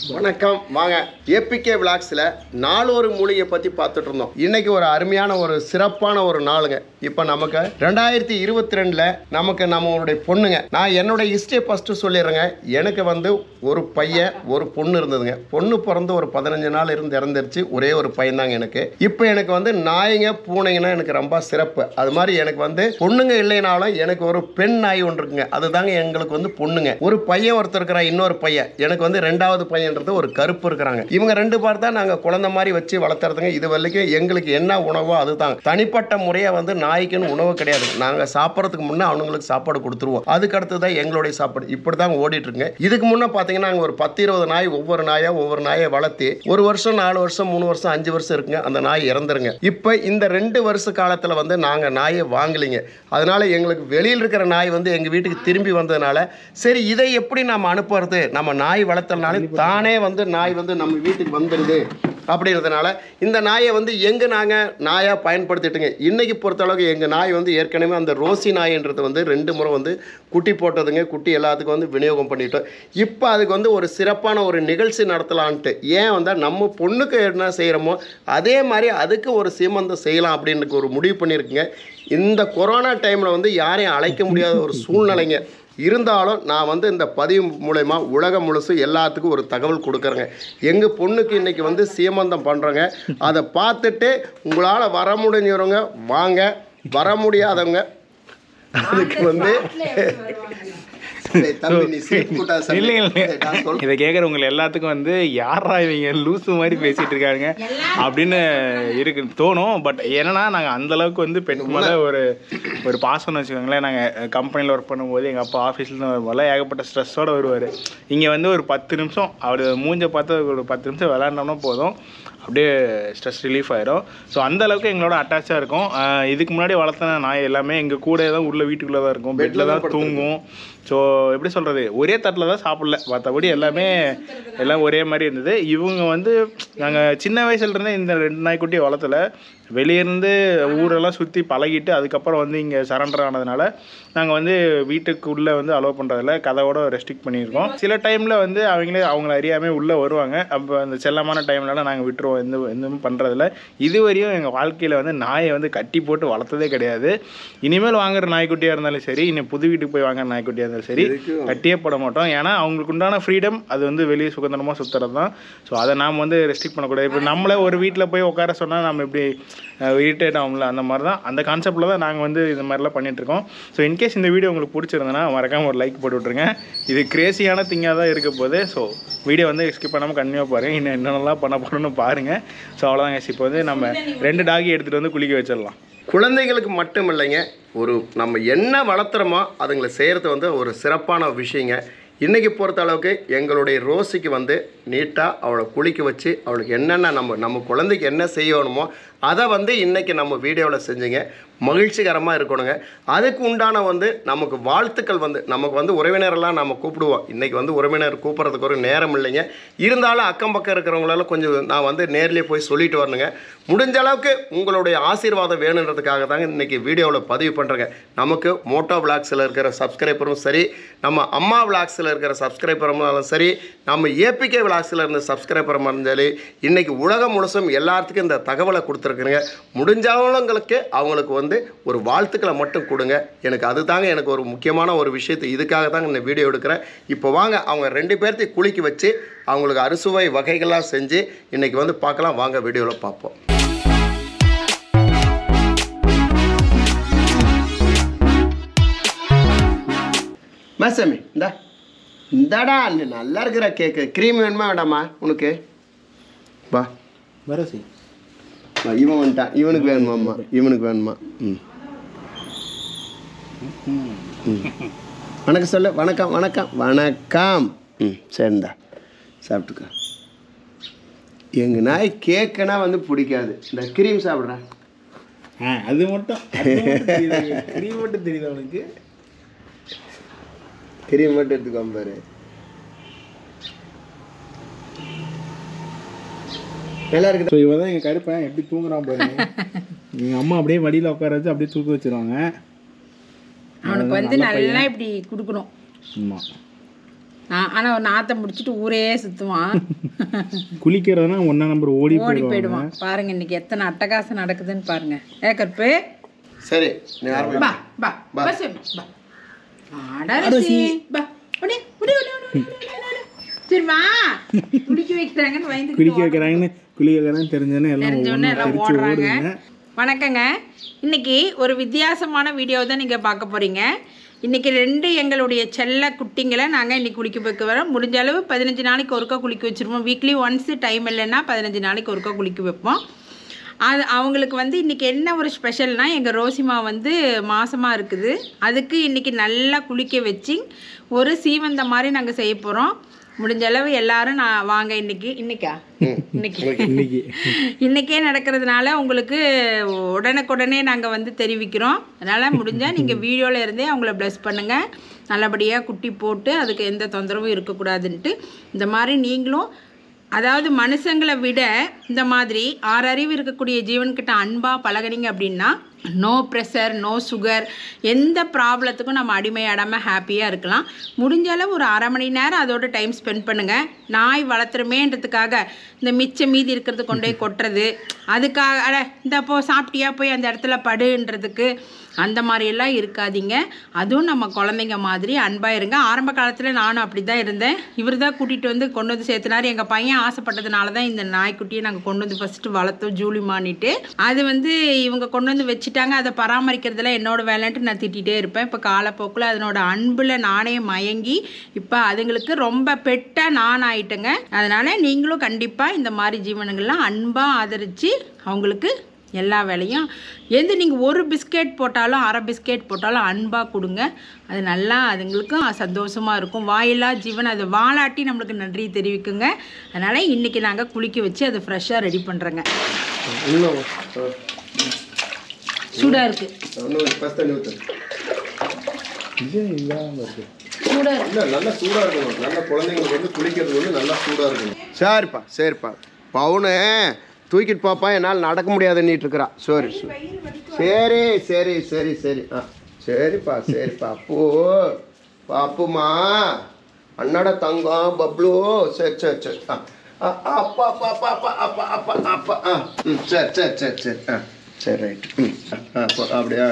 வணக்கம் வாங்க ஏபிகே விளாக்ஸில் நாலொரு மூலிகை பற்றி பார்த்துட்டு இருந்தோம். இன்னைக்கு ஒரு அருமையான ஒரு சிறப்பான ஒரு நாளுங்க. இப்போ நமக்கு 2022 நமக்கு நம்மளுடைய பொண்ணுங்க. நான் என்னுடைய ஹிஸ்டரியை ஃபஸ்ட்டு சொல்லிடுறேங்க. எனக்கு வந்து ஒரு பையன் ஒரு பொண்ணு இருந்ததுங்க. பொண்ணு பிறந்து ஒரு 15 நாள் இறந்துருச்சு. ஒரே ஒரு பையன் தாங்க எனக்கு. இப்போ எனக்கு வந்து நாய்ங்க பூனைங்கன்னா எனக்கு ரொம்ப சிறப்பு. அது மாதிரி எனக்கு வந்து பொண்ணுங்க இல்லைனாலும் எனக்கு ஒரு பெண் நாய் ஒன்று இருக்குங்க. அதுதாங்க எங்களுக்கு வந்து பொண்ணுங்க. ஒரு பையன் ஒருத்தர் இருக்கிறான், இன்னொரு பையன். எனக்கு வந்து ரெண்டாவது பையன் ஒரு கருப்பு இருக்கிறாங்க. இவங்க ரெண்டு பேர் தான் நாங்க குழந்தை மாதிரி வச்சு வளர்த்துறதுங்க. இது வரைக்கும் எங்களுக்கு என்ன உணவோ அதுதான். தனிப்பட்ட முறையா வந்து நாய்க்குன்னு உணவு கிடையாது. நாங்க சாப்பிட்றதுக்கு முன்னே அவங்களுக்கு சாப்பாடு கொடுத்துருவோம். அதுக்கு அடுத்து தான் எங்களுடைய சாப்பாடு. இப்படி தான் ஓடிட்டு இருக்குங்க. இதுக்கு முன்னே பார்த்தீங்கன்னா நாங்கள் ஒரு 10-20 நாய் ஒவ்வொரு நாயை வளர்த்து 1 வருஷம் 4 வருஷம் 3 வருஷம் 5 வருஷம் இருக்குங்க. அந்த நாய் இறந்துருங்க. இப்போ இந்த 2 வருஷ காலத்தில் வந்து நாங்கள் நாயை வாங்கலிங்க. அதனால எங்களுக்கு வெளியில் இருக்கிற நாய் வந்து எங்கள் வீட்டுக்கு திரும்பி வந்ததுனால சரி இதை எப்படி நம்ம அனுப்புறது, நம்ம நாய் வளர்த்தனாலே தானே வந்து நாய் வந்து நம்ம வீட்டுக்கு வந்துடுது அப்படின்றதுனால இந்த நாயை வந்து நாங்கள் நாயாக பயன்படுத்திட்டுங்க. இன்றைக்கி பொறுத்தளவுக்கு எங்கள் நாய் வந்து ஏற்கனவே அந்த ரோசி நாயின்றது வந்து 2 முறை வந்து குட்டி போட்டதுங்க. குட்டி எல்லாத்துக்கும் வந்து விநியோகம் பண்ணிட்டோம். இப்போ அதுக்கு வந்து ஒரு சிறப்பான ஒரு நிகழ்ச்சி நடத்தலான்ட்டு ஏன் வந்தால் நம்ம பொண்ணுக்கு என்ன செய்கிறோமோ அதே மாதிரி அதுக்கு ஒரு சீமந்தம் செய்யலாம் அப்படின்னு ஒரு முடிவு பண்ணியிருக்குங்க. இந்த கொரோனா டைமில் வந்து யாரையும் அழைக்க முடியாத ஒரு சூழ்நிலைங்க. இருந்தாலும் நான் வந்து இந்த பதிவு மூலமா உலகம் முழுசு எல்லாத்துக்கும் ஒரு தகவல் கொடுக்குறேங்க. எங்கள் பொண்ணுக்கு இன்றைக்கி வந்து சீமந்தம் பண்ணுறோங்க. அதை பார்த்துட்டு உங்களால் வர முடிஞ்சவங்க வாங்க, வர முடியாதவங்க அதுக்கு வந்து இதை கேட்குறவங்க எல்லாத்துக்கும் வந்து யாரா இவங்க லூசு மாதிரி பேசிட்டு இருக்காங்க அப்படின்னு இருக்கு தோணும். பட் என்னன்னா நாங்கள் அந்த அளவுக்கு வந்து பெண் மேலே ஒரு பாசம்னு வச்சுக்கோங்களேன். நாங்கள் கம்பெனியில் ஒர்க் பண்ணும்போது எங்கள் அப்பா ஆஃபீஸ்லேருந்து வரும்போது ஏகப்பட்ட ஸ்ட்ரெஸ்ஸோடு வருவார். இங்கே வந்து ஒரு 10 நிமிஷம் அவர் மூஞ்ச பார்த்து ஒரு 10 நிமிஷம் விளையாண்டோம்னா போதும், அப்படியே ஸ்ட்ரெஸ் ரிலீஃப் ஆகிடும். ஸோ அந்தளவுக்கு எங்களோட அட்டாச்சாக இருக்கும். இதுக்கு முன்னாடி வளர்த்தன நாய் எல்லாமே எங்கள் கூட தான் உள்ள வீட்டுக்குள்ளே தான் இருக்கும், பெட்டில் தான் தூங்கும். ஸோ எப்படி சொல்கிறது, ஒரே தட்டில் தான் சாப்பிடல, மற்றபடி எல்லாம் ஒரே மாதிரி இருந்தது. இவங்க வந்து நாங்கள் சின்ன வயசுலேருந்தே இந்த 2 நாய்க்குட்டியை வளர்த்தலை. வெளியேருந்து ஊரெல்லாம் சுற்றி பழகிட்டு அதுக்கப்புறம் வந்து இங்கே சரண்டர் ஆனதுனால நாங்கள் வந்து வீட்டுக்குள்ளே வந்து அலோவ் பண்ணுறதில்ல, கதவோட ரெஸ்ட்ரிக்ட் பண்ணியிருக்கோம். சில டைமில் வந்து அவங்கள அறியாமல் உள்ளே வருவாங்க. அப்போ அந்த செல்லமான டைம்லலாம் நாங்கள் விட்டுருவோம், எதுவும் பண்ணுறதில்ல. இதுவரையும் எங்கள் வாழ்க்கையில் வந்து நாயை வந்து கட்டி போட்டு வளர்த்ததே கிடையாது. இனிமேல் வாங்குற நாய்க்குட்டியாக இருந்தாலும் சரி, இன்னும் புது வீட்டுக்கு போய் வாங்குற நாய்க்குட்டியாக இருந்தாலும் சரி கட்டியே போட மாட்டோம். ஏன்னா அவங்களுக்கு உண்டான ஃப்ரீடம் அது வந்து வெளியே சுதந்திரமாக சுற்றுறது தான். ஸோ அதை நாம் வந்து ரெஸ்ட்ரிக்ட் பண்ணக்கூடாது. இப்போ நம்மளே ஒரு வீட்டில் போய் உட்கார சொன்னால் நம்ம எப்படி இரிட்டேட் ஆகும்ல, அந்த மாதிரி தான், அந்த கான்செப்டில் தான் நாங்கள் வந்து இந்த மாதிரிலாம் பண்ணிகிட்ருக்கோம். ஸோ இன்கேஸ் இந்த வீடியோ உங்களுக்கு பிடிச்சிருந்தனா மறக்காமல் ஒரு லைக் போட்டு விட்ருங்க. இது கிரேசியான திங்காக தான் இருக்க போது. ஸோ வீடியோ வந்து ஸ்கிப் பண்ணாமல் கண்டினியூவாக பாருங்கள். இன்னும் என்னென்னலாம் பண்ண போகிறோன்னு பாருங்கள். ஸோ அவ்வளோதாங்க. இப்போ வந்து நம்ம 2 டாகி எடுத்துகிட்டு வந்து குளிக்க வச்சிடலாம். குழந்தைகளுக்கு மட்டும் இல்லைங்க, நம்ம என்ன வளர்த்துறோமோ அதுங்களை செய்கிறது வந்து ஒரு சிறப்பான விஷயங்க. இன்றைக்கி பொறுத்த அளவுக்கு எங்களுடைய ரோசிக்கு வந்து நீட்டாக அவளை குளிக்க வச்சு அவளுக்கு என்னென்ன நம்ம குழந்தைக்கு என்ன செய்யணுமோ அதை வந்து இன்றைக்கி நம்ம வீடியோவில் செஞ்சுங்க. மகிழ்ச்சிகரமாக இருக்கணுங்க. அதுக்கு உண்டான வந்து நமக்கு வாழ்த்துக்கள் வந்து நமக்கு வந்து உறவினரெல்லாம் நம்ம கூப்பிடுவோம். இன்றைக்கி வந்து உறவினர் கூப்பிட்றதுக்கு ஒரு நேரம் இல்லைங்க. இருந்தாலும் அக்கம் பக்கம் இருக்கிறவங்களால கொஞ்சம் நான் வந்து நேர்லேயே போய் சொல்லிட்டு வரணுங்க. முடிஞ்ச அளவுக்கு உங்களுடைய ஆசீர்வாதம் வேணுன்றதுக்காக தாங்க இன்றைக்கி வீடியோவில் பதிவு பண்ணுறேங்க. நமக்கு மோட்டோ விளாக்ஸில் இருக்கிற சப்ஸ்கிரைபரும் சரி, நம்ம அம்மா விளாக்ஸில் இருக்கிற சப்ஸ்கிரைபரும் சரி, நம்ம ஏபிகே விளாக்ஸில் இருந்த சப்ஸ்கிரைபரும் இருந்தாலே இன்றைக்கி உலகம் முழுசும் எல்லாத்துக்கும் இந்த தகவலை கொடுத்துருக்குறேங்க. முடிஞ்சவங்களுக்கு அவங்களுக்கு வந்து ஒரு வாழ்த்துக்களை மட்டும் கொடுங்க. எனக்கு அதுதாங்க எனக்கு ஒரு முக்கியமான ஒரு விஷயத்தை இதுக்காக தாங்க இந்த வீடியோ எடுக்கிறேன். இப்போ வாங்க அவங்க 2 பேர்த்தையும் குளிக்க வச்சு அவங்களுக்கு அறுசுவை வகைகளாக செஞ்சு இன்றைக்கி வந்து பார்க்கலாம். வாங்க வீடியோவில் பார்ப்போம். மேசமி இந்தாடா நல்லா இருக்கிற கேக்கு. க்ரீம் வேணுமா வேண்டாமா உனக்கு? வா வரசி இவன் வந்துட்டான். இவனுக்கு வேணுமாம்மா, இவனுக்கு வேணுமா? வணக்கம் சொல்லு. வணக்கம் வணக்கம் வணக்கம். சரிந்தா சாப்பிட்டுக்க. எங்கள் நாய் கேக்குனா வந்து பிடிக்காது. இந்த க்ரீம் சாப்பிட்றேன். அது மட்டும் க்ரீம் மட்டும் தெரியுது அவனுக்கு. க்ரீம் மட்டும் எடுத்துக்கோ பாரு. நல்லா இருக்குது. ஸோ இவன் தான் எங்கள் கருப்பேன். எப்படி தூங்குறான் பாருங்க. எங்கள் அம்மா அப்படியே வடியில் உட்கார வச்சு அப்படியே தூக்க வச்சுருவாங்க. அவனுக்கு வந்து நல்லா இப்படி கொடுக்கணும். ஆமாம். ஆனா ஒரு நாத்தை முடிச்சுட்டு ஊரே சுத்துவான். குளிக்கிறதுனா ஒன்னா நம்பர் ஓடி போயிடுவான். பாருங்க இன்னைக்கு எத்தனை அட்டகாசம் நடக்குதுன்னு பாருங்க. கருப்பு சரி நீ ஆரம்பி. பா பா பா சாமி பா. ஆடாரசி பா. ஓடி ஓடி ஓடி. சரி வா. குளிக்க வைக்கிறாங்கன்னு பயந்து குளிக்க வைக்கிறாங்கன்னு தெரிஞ்சோன்னே எல்லாம் ஓடுறாங்க. வணக்கங்க. இன்னைக்கு ஒரு வித்தியாசமான வீடியோ தான் நீங்கள் பார்க்க போகிறீங்க. இன்றைக்கி 2 எங்களுடைய செல்ல குட்டிங்களை நாங்கள் இன்றைக்கி குளிக்க வைக்க வரோம். முடிஞ்ச அளவு 15 நாளைக்கு ஒருக்கா குளிக்க வச்சுருவோம். வீக்லி ஒன்ஸ் டைம் இல்லைன்னா 15 நாளைக்கு ஒருக்கா குளிக்க வைப்போம். அது அவங்களுக்கு வந்து இன்றைக்கி என்ன ஒரு ஸ்பெஷல்னால், எங்கள் ரோசிமா வந்து மாசமாக இருக்குது. அதுக்கு இன்றைக்கி நல்லா குளிக்க வச்சு ஒரு சீவந்த மாதிரி நாங்கள் செய்ய போகிறோம். முடிஞ்ச அளவு எல்லாரும் நான் வாங்க இன்னைக்கே நடக்கிறதுனால உங்களுக்கு உடனுக்குடனே நாங்கள் வந்து தெரிவிக்கிறோம். அதனால் முடிஞ்சால் நீங்கள் வீடியோவில் இருந்தே அவங்கள ப்ளஸ் பண்ணுங்கள். நல்லபடியாக குட்டி போட்டு அதுக்கு எந்த தொந்தரவும் இருக்கக்கூடாதுன்ட்டு இந்த மாதிரி நீங்களும், அதாவது மனுஷங்களை விட இந்த மாதிரி 6 அறிவு இருக்கக்கூடிய ஜீவன்கிட்ட அன்பாக பழகினீங்க அப்படின்னா நோ ப்ரெஷர், நோ சுகர், எந்த ப்ராப்ளத்துக்கும் நம்ம அடிமையாடாமல் ஹாப்பியாக இருக்கலாம். முடிஞ்ச அளவு ஒரு 1/2 மணி நேரம் அதோட டைம் ஸ்பெண்ட் பண்ணுங்கள். நாய் வளர்த்துறமேன்றதுக்காக இந்த மிச்சம் மீதி இருக்கிறது கொண்டே கொட்டுறது, அதுக்காக இந்த சாப்பிட்டியா போய் அந்த இடத்துல படுன்றதுக்கு அந்த மாதிரியெல்லாம் இருக்காதீங்க. அதுவும் நம்ம குழந்தைங்க மாதிரி அன்பாக இருங்க. ஆரம்ப காலத்தில் நானும் அப்படி தான் இருந்தேன். இவர் தான் கூட்டிகிட்டு வந்து கொண்டு வந்து சேர்த்துனார். எங்கள் பையன் ஆசைப்பட்டதுனால தான் இந்த நாய்க்குட்டியை நாங்கள் கொண்டு வந்து ஃபஸ்ட்டு வளர்த்தோம், ஜூலிமானிட்டு. அது வந்து இவங்க கொண்டு வந்து வச்சுட்டாங்க. அதை பராமரிக்கிறதுல என்னோடய வேலைன்ட்டு நான் திட்டிகிட்டே இருப்பேன். இப்போ காலப்போக்கில் அதனோட அன்பில் நானே மயங்கி இப்போ அதுங்களுக்கு ரொம்ப பெட்டாக நான் ஆயிட்டேங்க. அதனால் நீங்களும் கண்டிப்பாக இந்த மாதிரி ஜீவனங்கள்லாம் அன்பாக ஆதரித்து அவங்களுக்கு எல்லா வேலையும் நீங்கள் ஒரு பிஸ்கெட் போட்டாலும் 1/2 பிஸ்கெட் போட்டாலும் அன்பாக கொடுங்க. அது நல்லா அதுங்களுக்கும் சந்தோஷமாக இருக்கும். வாயிலா ஜீவன் அது வாலாட்டி நம்மளுக்கு நன்றி தெரிவிக்குங்க. அதனால் இன்றைக்கி நாங்கள் குளிக்க வச்சு அதை ஃப்ரெஷ்ஷாக ரெடி பண்ணுறோங்க. சூடாக இருக்குது. சரிப்பா பவுனு தூக்கிட்டு பாப்பா, என்னால் நடக்க முடியாதுன்னுட்டு இருக்கிறா. சரி சரிப்பா பாப்புமா அண்ணாட தங்கம் பப்ளு. சரி அப்பா சரி ரைட். அப்படியா?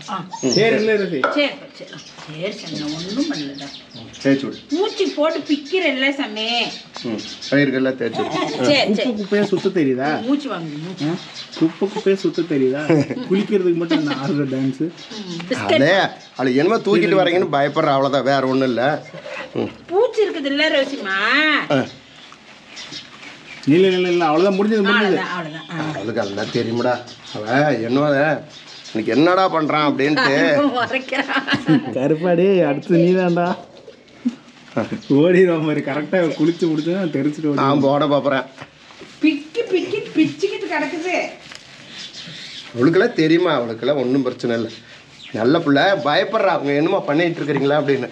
ஒன்றும் பண்ணல. தேய்ச்சி விடு. மூச்சு போட்டு பிக்கிறல்ல சாமி. பயிர்கள்லாம் தேய்ச்சி விடு. குப்பையா சுத்த தெரியுதா? மூச்சு வாங்க. குப்பையா சுத்த தெரியுதா? குளிக்கிறதுக்கு மட்டும் அந்த ஆடுற டான்ஸு. அதே அவளை என்னமோ தூக்கிட்டு வரீங்கன்னு பயப்படுற, அவ்வளோதான், வேற ஒன்றும் இல்லை. பூச்சி இருக்குது இல்லை ரோசிமா? இல்லை அவ்வளோதான், முடிஞ்சது. அவளுக்கு அதெல்லாம் தெரியுமாடா. அவன் இன்னைக்கு என்னடா பண்றான் அப்படின்ட்டு கருப்பாடி அடுத்து நீதான்டா ஓடிடுவா மாதிரி. கரெக்டாக குளிச்சு முடிச்சு தெரிச்சுட்டு நான் போட பார்ப்பறேன். பிச்சுக்கிட்டு கிடக்குது. அவளுக்கெல்லாம் தெரியுமா? அவளுக்கெல்லாம் ஒன்றும் பிரச்சனை இல்லை. நல்ல பிள்ளை. பயப்படுறா அவங்க என்னமோ பண்ணிட்டு இருக்கிறீங்களா அப்படின்னு.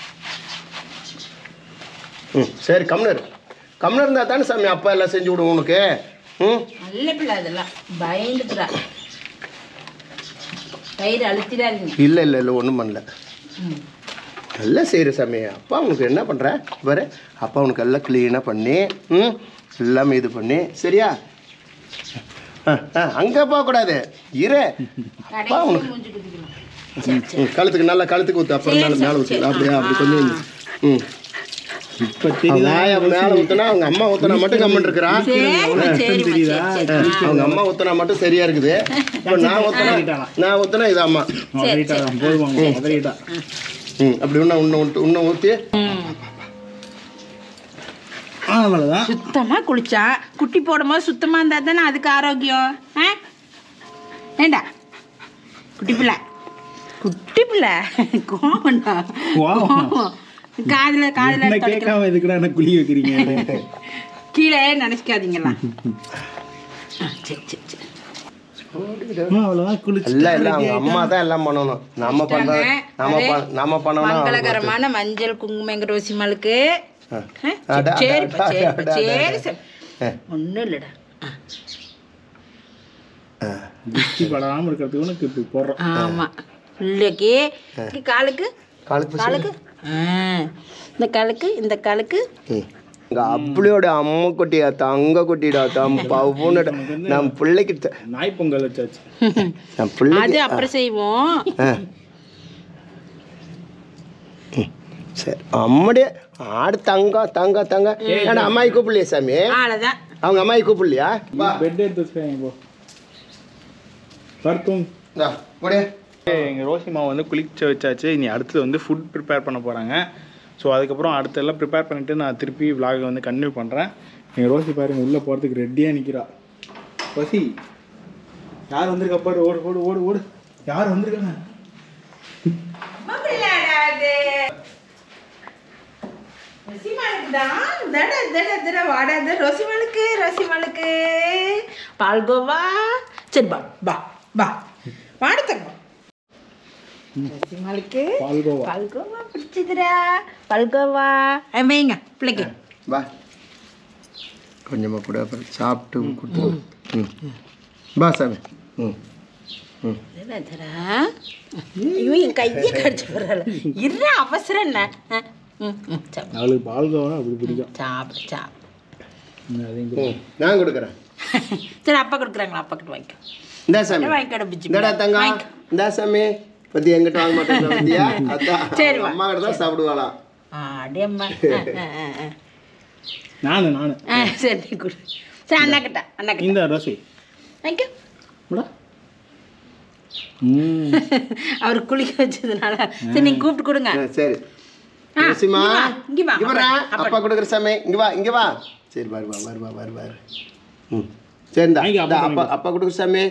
சரி கம்னர் இருந்தா தானே சாமி அப்பா எல்லாம் செஞ்சு விடுவோம் உனக்கு. நல்ல பிள்ளை. அதெல்லாம் பயந்துக்கிறா. கயிறு அழுத்திடாதீங்க. இல்லை ஒன்றும் பண்ணல. நல்லா செய்கிற சாமி. அப்பா உனக்கு என்ன பண்ணுற பாரு. அப்பா உனக்கு எல்லாம் க்ளீனாக பண்ணி எல்லாமே இது பண்ணி சரியா? அங்கே போகக்கூடாது, இரு. அப்பா உனக்கு கழுத்துக்கு நல்லா கழுத்துக்கு ஊற்று. அப்புறம் மேலே ஊற்றிக்கலாம். அப்படியா? அப்படி கொஞ்சம் இப்போ தெரியுதா? மேலே ஊற்றினா அவங்க அம்மா ஊற்றினா மட்டும் கம்மன் இருக்கிறான். தெரியுதா? அவங்க அம்மா ஊற்றினா மட்டும் சரியா இருக்குது. இப்போ நான் ஊற்றினா இது அம்மா போதுவாங்க. அப்படி இன்னும் ஊற்றி அவ்வளோதான். சுத்தமாக குளிச்சா குட்டி போடும்போது சுத்தமாக இருந்தால் தானே அதுக்கு ஆரோக்கியம். ஏண்டா குட்டி பிள்ளை கோவம்டா. காதில் கேட்காம எதுக்குடா என்ன குளி வைக்கிறீங்க? கீழே நினைக்காதீங்களா? அம்மா தான் எல்லாம் பண்ணணும். நம்ம பண்ணணும். மங்களகரமான மஞ்சள் குங்குமம் எங்க ரோசிமாளுக்கு. ஒன்றும் இல்லைடா. படாமல் இருக்கிறதுக்கு போடுறோம். ஆமாம். பிள்ளைக்கு காலுக்கு காலுக்கு இந்த காலுக்கு இந்த காலுக்கு எங்க அப்படியோட அம்மா குட்டியா தங்க குட்டிடா பவுனோட நம்ம பிள்ளைக்கு நாய் பொங்கல் வச்சாச்சு. நம்ம பிள்ளை அது அப்புறம் செய்வோம். சரி அம்மாடியே ஆடு தங்க தங்க தங்க ஏன்னா அம்மாயி கூப்பிடலையா சாமி? அவ்வளோதான். அவங்க அம்மாயி கூப்பிடலையா? பெட் எடுத்து வச்சுக்காங்க போ. பர்த்தும் எங்கள் ரோசிமா வந்து குளிக்க வச்சாச்சு. இனி அடுத்தது வந்து ஃபுட் ப்ரிப்பேர் பண்ண போகிறாங்க. ஸோ அதுக்கப்புறம் அடுத்தெல்லாம் ப்ரிப்பேர் பண்ணிவிட்டு நான் திருப்பி விலாகை வந்து கண்டினியூ பண்ணுறேன். எங்கள் ரோசி பாருங்க உள்ளே போகிறதுக்கு ரெடியாக நிற்கிறா. ரோசி யார் வந்திருக்கா பாரு, ஓடு ஓடு ஓடு ஓடு. யார் வந்திருக்காங்க? பால்கோவா. சரி பா பா பா வாடத்தங்க. ரசிமாளுக்கு பால்கோவா. பால்கோவா பிடிச்சதுடா. பால்கோவா வைங்க பிள்ளைக்கு. வா கொஞ்சமாக கூட அப்புறம் சாப்பிட்டு கொடுத்து. பா சாமி. இவன் கையை கடிச்சு போடுறாள். இருற அவசரம் என்ன? அவளுக்கு பால்கோவா அப்படி பிடிக்கும். சாப்பிடு சாப்பிடு. நான் கொடுக்குறேன். சரி அப்பா கொடுக்குறாங்களா? அப்பா கிட்ட வாங்கிக்கோ. இந்தா சாமி. வாங்கிக்கோ பிச்சு. இந்தடா தங்கம். இந்தா சாமி. பத்தி எங்கிட்ட வாங்க மாட்டேங்கியா? அதான் சரி அம்மா கிட்ட தான் சாப்பிடுவாளாம். அடேம்மா. நானு சரி நீ கொடு. சரி அண்ணா கிட்ட அண்ணா கிட்ட இந்த ரோசி வாங்கிக்கோ. அவர் குளிக்க வச்சதுனால சரி நீங்க கூப்பிட்டு கொடுங்க. சரி ரோசிமா இங்க வா. இங்க வா. அப்பா கொடுக்குற சாமி. இங்க வா. சரி வருவா. சரிந்தா அப்பா கொடுக்குற சாமி.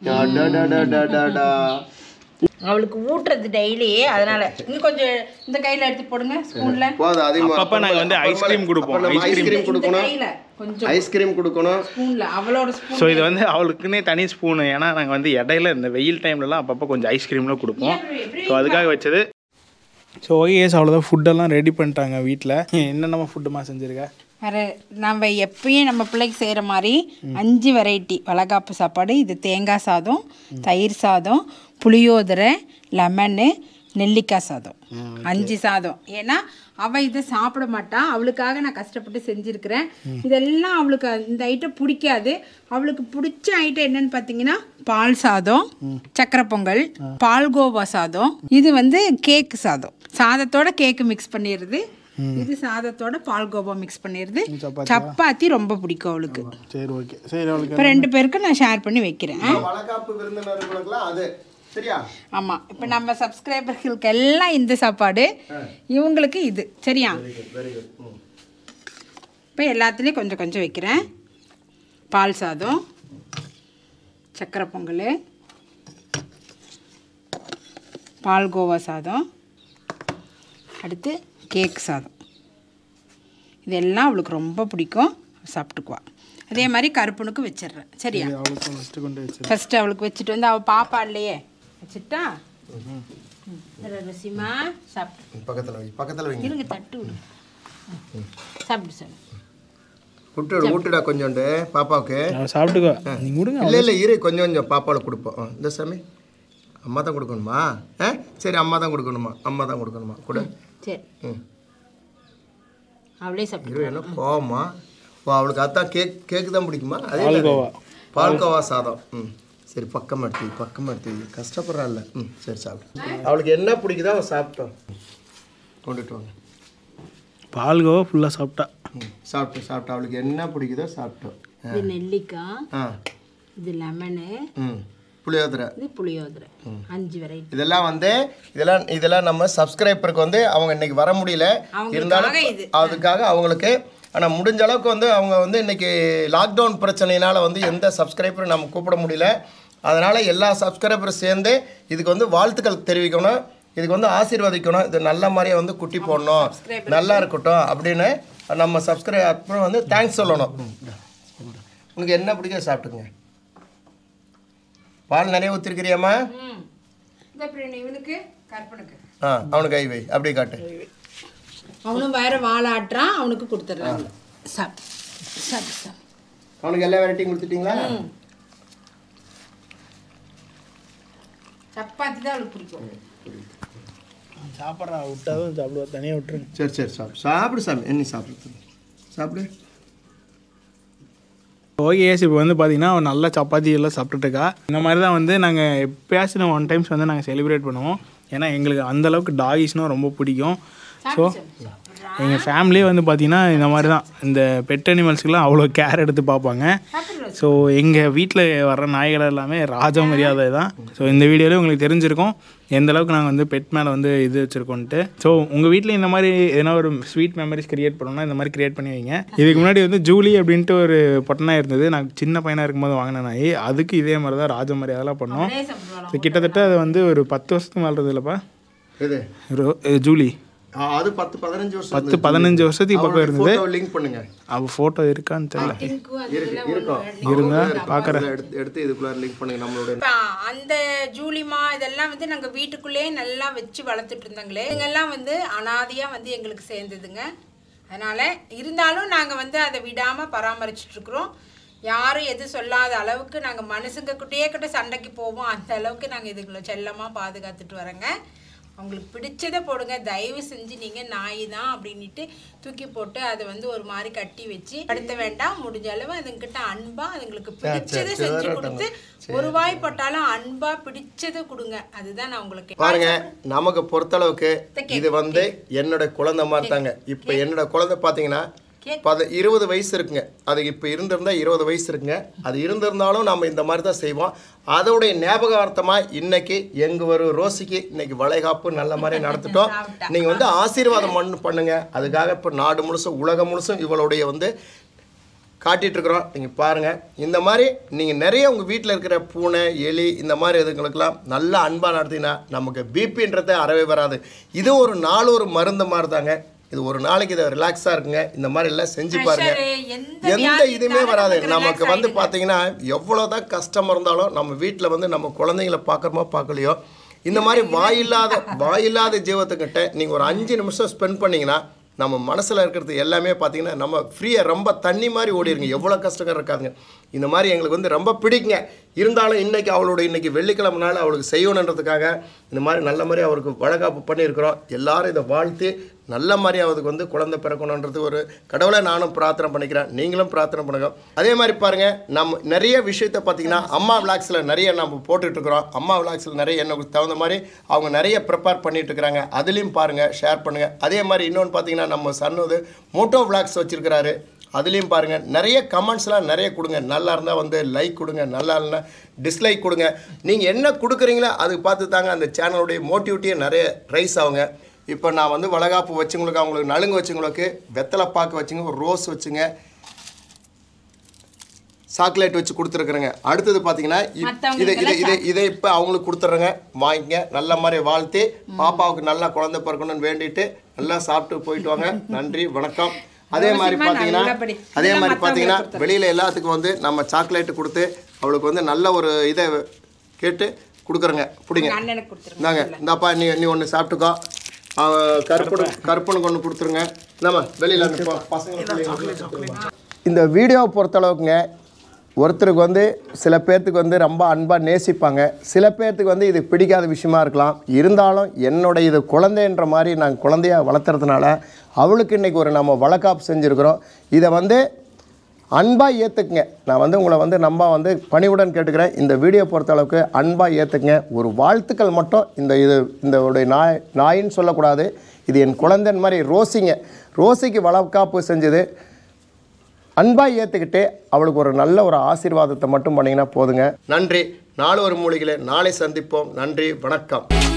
அவளுக்கு ஊட்டுறது டெய்லி, அதனால இன்னும் கொஞ்சம் இந்த கையில எடுத்து போடுங்க ஸ்பூன்ல. அப்பப்ப நாங்க வந்து ஐஸ்கிரீம் கொடுப்போம். ஐஸ்கிரீம் கொடுக்கணும். கையில கொஞ்சம் ஐஸ்கிரீம் கொடுக்கணும் ஸ்பூன்ல. அவளோட ஸ்பூன். ஸோ இது வந்து அவளுக்குன்னே தனி ஸ்பூனு. ஏன்னா நாங்கள் வந்து இடையில இந்த வெயில் டைம்லலாம் அப்பப்போ கொஞ்சம் ஐஸ்கிரீம்லாம் கொடுப்போம். ஸோ அதுக்காக வச்சது. ஸோ ஓகே அவ்வளோதான். ஃபுட்டெல்லாம் ரெடி பண்ணிட்டாங்க வீட்டில். என்னென்னமா ஃபுட்டுமா செஞ்சுருக்கா? வேறு நம்ம எப்பயும் நம்ம பிள்ளைக்கு செய்கிற மாதிரி 5 வெரைட்டி வளகாப்பு சாப்பாடு. இது தேங்காய் சாதம், தயிர் சாதம், புளியோதரை, லெமனு, நெல்லிக்காய் சாதம். 5 சாதம். ஏன்னா அவள் இதை சாப்பிட மாட்டா. அவளுக்காக நான் கஷ்டப்பட்டு செஞ்சுருக்கிறேன். இதெல்லாம் அவளுக்கு இந்த ஐட்டம் பிடிக்காது. அவளுக்கு பிடிச்ச ஐட்டம் என்னன்னு பார்த்தீங்கன்னா பால் சாதம், சக்கரை பொங்கல், பால்கோவா சாதம். இது வந்து கேக்கு சாதம். சாதத்தோட கேக்கு மிக்ஸ் பண்ணிடுறது. இது சாதத்தோட பால்கோவா மிக்ஸ் பண்ணிடுது. சப்பாத்தி ரொம்ப பிடிக்கும் அவளுக்கு. சரி ஓகே. சரி அவளுக்கு இப்போ 2 பேருக்கு நான் ஷேர் பண்ணி வைக்கிறேன். வளகாப்பு விருந்தினர்களுக்குலாம் அது சரியா? ஆமாம். இப்போ நம்ம சப்ஸ்கிரைபர்களுக்கு எல்லாம் இந்த சாப்பாடு, இவங்களுக்கு இது சரியா? இப்போ எல்லாத்துலேயும் கொஞ்சம் கொஞ்சம் வைக்கிறேன். பால் சாதம், சக்கரை பொங்கல், பால்கோவா சாதம், அடுத்து கேக் சாதம். இதெல்லாம் அவளுக்கு ரொம்ப பிடிக்கும், சாப்பிட்டுக்குவா. அதே மாதிரி கருப்பனுக்கு வச்சிடுறேன் சரியா? ஃபஸ்ட்டு அவளுக்கு வச்சுட்டு வந்து அவள் பாப்பா இல்லையே வச்சுட்டா. ரசிமா சாப்பிட்டு பக்கத்தில் வைங்க. இருங்க தட்டு விடு. சாப்பிடு சார். ஊட்டுடா கொஞ்சோண்டு பாப்பாவுக்கு. சாப்பிட்டுக்கோ நீங்கள் கொடுங்க. இல்லை இரு கொஞ்சம் பாப்பாவில் கொடுப்போம். இந்த சாமி அம்மா தான் கொடுக்கணுமா? சரி அம்மா தான் கொடுக்கணுமா கூட. சரி அவளே சாப்பிட்டு. என்ன கோவமா? அவளுக்கு அதான் கேக்கு தான் பிடிக்குமா? அதே பால்கோவா சாதம். சரி பக்கம் எடுத்து கஷ்டப்படுறாள். சரி சாப்பிட்டு அவளுக்கு என்ன பிடிக்குதோ அவள் சாப்பிட்டோம். கொண்டுட்டு வாங்க. பால்கோவா ஃபுல்லாக சாப்பிட்டு அவளுக்கு என்ன பிடிக்குதோ சாப்பிட்டோம். இது நெல்லிக்காய், இது லெமனு, புளியோதரை, இது புளியோதரை. 5 வெரைட்டி. இதெல்லாம் நம்ம சப்ஸ்கிரைபருக்கு வந்து அவங்க இன்னைக்கு வர முடியல. இருந்தாலும் அதுக்காக அவங்களுக்கு ஆனால் முடிஞ்ச அளவுக்கு வந்து அவங்க வந்து இன்னைக்கு லாக்டவுன் பிரச்சனையினால வந்து எந்த சப்ஸ்கிரைபரும் நம்ம கூப்பிட முடியல. அதனால் எல்லா சப்ஸ்கிரைபரும் சேர்ந்து இதுக்கு வந்து வாழ்த்துக்கள் தெரிவிக்கணும், இதுக்கு வந்து ஆசீர்வதிக்கணும். இது நல்ல மாதிரியே வந்து குட்டி போடணும், நல்லா இருக்கட்டும் அப்படின்னு நம்ம அப்புறம் வந்து தேங்க்ஸ் சொல்லணும். உனக்கு என்ன பிடிக்க சாப்பிட்டுக்குங்க. பால் நிறைய ஊற்றிருக்கிறியாம்மா? இவனுக்கு கற்பனுக்கு அவனுக்கு கை வை, அப்படியே காட்டு. அவனும் வேற வாழாட்டுறான், அவனுக்கு கொடுத்துட்றாங்க. அவனுக்கு எல்லா வெரைட்டியும் கொடுத்துட்டீங்களா? சப்பாத்தி தான் அவளுக்கு பிடிக்கும். சாப்பிட்றா விட்டாதான் சாப்பிடுவா, தனியாக விட்டுருங்க. சரி சரி சாப்பிடு சாமி. என்ன சாப்பிடு. ஓகே இப்போ வந்து பார்த்தீங்கன்னா அவன் நல்லா சப்பாத்தி எல்லாம் சாப்பிட்டுட்டு இருக்கா. இந்த மாதிரி தான் வந்து நாங்கள் எப்பயாச்சும் ஒன் டைம்ஸ் வந்து நாங்கள் செலிப்ரேட் பண்ணுவோம். ஏன்னா எங்களுக்கு அந்தளவுக்கு டாகிஸ்னால் ரொம்ப பிடிக்கும். ஸோ எங்கள் ஃபேமிலியே வந்து பார்த்திங்கன்னா இந்த மாதிரி தான், இந்த பெட் அனிமல்ஸ்க்கெலாம் அவ்வளோ கேர் எடுத்து பார்ப்பாங்க. ஸோ எங்கள் வீட்டில் வர்ற நாய்கள் எல்லாமே ராஜ மரியாதை தான். ஸோ இந்த வீடியோவில் உங்களுக்கு தெரிஞ்சிருக்கும் எந்த அளவுக்கு நாங்கள் வந்து பெட் மேலே வந்து இது வச்சுருக்கோன்ட்டு. ஸோ உங்கள் வீட்டில் இந்த மாதிரி எதனா ஒரு ஸ்வீட் மெமரிஸ் க்ரியேட் பண்ணணும்னா இந்த மாதிரி க்ரியேட் பண்ணி வைங்க. இதுக்கு முன்னாடி வந்து ஜூலி அப்படின்ட்டு ஒரு பொட்டனாக இருந்தது, நான் சின்ன பையனாக இருக்கும்போது வாங்கின நாய். அதுக்கு இதே மாதிரி தான் ராஜ மரியாதைலாம் பண்ணோம். ஸோ கிட்டத்தட்ட அது வந்து ஒரு 10 வருஷத்துக்கு மேலே இல்லைப்பா ஜூலி. அது 10-15 வருஷம் 10-15 வருஷத்துக்கு பக்கம் இருந்தது. லிங்க் பண்ணுங்க. அவள் ஃபோட்டோ இருக்கான்னு தெரியல, இருந்தா பார்க்குறேன். எடுத்து இதுக்குள்ள லிங்க் பண்ணுங்க. நம்மளோட அந்த ஜூலிமா இதெல்லாம் வந்து நாங்கள் வீட்டுக்குள்ளேயே நல்லா வச்சு வளர்த்துட்டு இருந்தாங்களே, இதுங்கெல்லாம் வந்து அனாதையாக வந்து எங்களுக்கு சேர்ந்ததுங்க. அதனால் இருந்தாலும் நாங்கள் வந்து அதை விடாமல் பராமரிச்சுட்ருக்குறோம். யாரும் எது சொல்லாத அளவுக்கு நாங்கள் மனுஷங்கக்கிட்டே கிட்ட சண்டைக்கு போவோம். அந்த அளவுக்கு நாங்கள் இதுங்களை செல்லமாக பாதுகாத்துட்டு வரோங்க. உங்களுக்கு பிடிச்சதை போடுங்க. தயவு செஞ்சு நீங்கள் நாய் தான் அப்படின்ட்டு தூக்கி போட்டு அதை வந்து ஒரு மாதிரி கட்டி வச்சு படுத்த வேண்டாம். முடிஞ்ச அளவு அதுங்கிட்ட அன்பாக அதுங்களுக்கு பிடிச்சதை செஞ்சு கொடுத்து ஒரு வாய் போட்டாலும் அன்பாக பிடிச்சதை கொடுங்க. அதுதான் நான் உங்களுக்கு பாருங்க. நமக்கு பொறுத்தளவுக்கு இது வந்து என்னோட குழந்தை மாதிரி தாங்க. இப்போ என்னோட குழந்தை பார்த்தீங்கன்னா 20 வயசு இருக்குங்க. அது இப்போ இருந்திருந்தா 20 வயசு இருக்குங்க. அது இருந்திருந்தாலும் நம்ம இந்த மாதிரி தான் செய்வோம். அதோடைய ஞாபகார்த்தமாக இன்னைக்கு எங்கள் ஒரு ரோசிக்கு இன்னைக்கு வளைகாப்பு நல்ல மாதிரி நடத்திட்டோம். நீங்கள் வந்து ஆசீர்வாதம் பண்ணுங்க. அதுக்காக இப்போ நாடு முழுசும் உலகம் முழுசும் இவளுடைய வந்து காட்டிகிட்ருக்குறோம். நீங்கள் பாருங்கள். இந்த மாதிரி நீங்கள் நிறைய உங்கள் வீட்டில் இருக்கிற பூனை எலி இந்த மாதிரி இதுங்களுக்கெல்லாம் நல்லா அன்பாக நடத்தினா நமக்கு பிபின்றது அறவே வராது. இது ஒரு நாள் ஒரு மருந்து மாதிரி தாங்க. இது ஒரு நாளைக்கு இதை ரிலாக்ஸாக இருக்குங்க. இந்த மாதிரி எல்லாம் செஞ்சு பாருங்க. எந்த இதுவுமே வராது. நமக்கு வந்து பார்த்தீங்கன்னா எவ்வளோ தான் கஷ்டம் இருந்தாலும் நம்ம வீட்டில் வந்து நம்ம குழந்தைங்கள பார்க்குறோமோ பார்க்கலையோ இந்த மாதிரி வாயில்லாத ஜீவத்துக்கிட்ட நீங்கள் ஒரு 5 நிமிஷம் ஸ்பெண்ட் பண்ணிங்கன்னா நம்ம மனசில் இருக்கிறது எல்லாமே பார்த்தீங்கன்னா நம்ம ஃப்ரீயாக ரொம்ப தண்ணி மாதிரி ஓடிடுங்க. எவ்வளோ கஷ்டங்கள் இருக்காதுங்க. இந்த மாதிரி எங்களுக்கு வந்து ரொம்ப பிடிக்குங்க. இருந்தாலும் இன்றைக்கி இன்றைக்கி வெள்ளிக்கிழமை நாள் அவளுக்கு செய்யணுன்றதுக்காக இந்த மாதிரி நல்ல மாதிரி அவருக்கு வளைகாப்பு பண்ணியிருக்கிறோம். எல்லாரும் இதை வாழ்த்து நல்ல மாதிரி அவருக்கு வந்து குழந்தை பிறக்கணுன்றது ஒரு கடவுளை நானும் பிரார்த்தனை பண்ணிக்கிறேன். நீங்களும் பிரார்த்தனை பண்ணுங்க. அதே மாதிரி பாருங்கள், நம்ம நிறைய விஷயத்தை பார்த்தீங்கன்னா அம்மா விளாக்ஸில் நிறைய நம்ம போட்டுட்ருக்குறோம். அம்மா விளாக்ஸில் நிறைய எனக்கு தகுந்த மாதிரி அவங்க நிறைய ப்ரிப்பேர் பண்ணிட்டு இருக்கிறாங்க. அதுலேயும் பாருங்கள், ஷேர் பண்ணுங்கள். அதே மாதிரி இன்னொன்று பார்த்தீங்கன்னா நம்ம சன்னது மோட்டோ விளாக்ஸ் வச்சுருக்கிறாரு. அதுலேயும் பாருங்கள். நிறைய கமெண்ட்ஸ்லாம் நிறைய கொடுங்க. நல்லா இருந்தால் வந்து லைக் கொடுங்க, நல்லா இல்லைன்னா டிஸ்லைக் கொடுங்க. நீங்கள் என்ன கொடுக்குறீங்களோ அதுக்கு பார்த்து தாங்க அந்த சேனலுடைய மோட்டிவிட்டியே நிறைய ரைஸ் ஆகுங்க. இப்போ நான் வந்து வளைகாப்பு வச்சுங்களுக்கு, அவங்களுக்கு நலுங்கு வச்சுங்களுக்கு, வெத்தலை பாக்கு வச்சுங்க, ஒரு ரோஸ் வச்சுங்க, சாக்லேட் வச்சு கொடுத்துருக்குறேங்க. அடுத்தது பார்த்தீங்கன்னா இதை இப்போ அவங்களுக்கு கொடுத்துட்றேங்க. வாங்கிங்க. நல்ல மாதிரி வாழ்த்தி பாப்பாவுக்கு நல்லா குழந்தை பிறக்கணும்னு வேண்டிட்டு நல்லா சாப்பிட்டு போயிட்டு வாங்க. நன்றி, வணக்கம். அதே மாதிரி பார்த்தீங்கன்னா வெளியில் எல்லாத்துக்கும் வந்து நம்ம சாக்லேட்டு கொடுத்து அவளுக்கு வந்து நல்ல ஒரு இதை கேட்டு கொடுக்குறேங்க. பிடிங்க இந்தாங்க, இந்தாப்பா நீ ஒன்று சாப்பிட்டுக்கோ. கருப்பனுக்கு ஒன்று கொடுத்துருங்க. நம்ம வெளியில் பசங்க இந்த வீடியோவை பொறுத்தளவுக்குங்க ஒருத்தருக்கு வந்து சில பேர்த்துக்கு வந்து ரொம்ப அன்பாக நேசிப்பாங்க. சில பேர்த்துக்கு வந்து இது பிடிக்காத விஷயமா இருக்கலாம். இருந்தாலும் என்னுடைய இது குழந்தைன்ற மாதிரி நாங்கள் குழந்தையாக வளர்த்துறதுனால அவளுக்கு இன்றைக்கி ஒரு நம்ம வளைகாப்பு செஞ்சுருக்கிறோம். இதை வந்து அன்பாக ஏற்றுக்குங்க. நான் வந்து உங்களை வந்து நம்ம வந்து பணிவுடன் கேட்டுக்கிறேன். இந்த வீடியோ பொறுத்தளவுக்கு அன்பாக ஏற்றுக்குங்க. ஒரு வாழ்த்துக்கள் மட்டும் இந்த நாயின்னு சொல்லக்கூடாது. இது என் குழந்தைன் மாதிரி ரோசிக்கு வளைகாப்பு செஞ்சது. அன்பாக ஏற்றுக்கிட்டு அவளுக்கு ஒரு நல்ல ஒரு ஆசீர்வாதத்தை மட்டும் பண்ணிங்கன்னா போதுங்க. நன்றி. நாலு ஒரு மூலிகளை நாளை சந்திப்போம். நன்றி, வணக்கம்.